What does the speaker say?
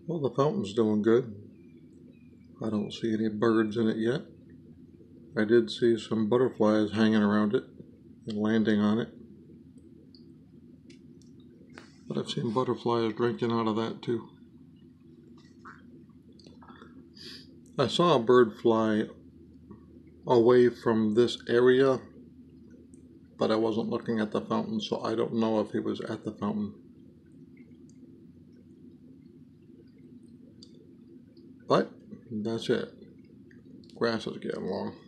Well, the fountain's doing good. I don't see any birds in it yet. I did see some butterflies hanging around it and landing on it. But I've seen butterflies drinking out of that too. I saw a bird fly away from this area, but I wasn't looking at the fountain, so I don't know if he was at the fountain. But that's it. Grass is getting long.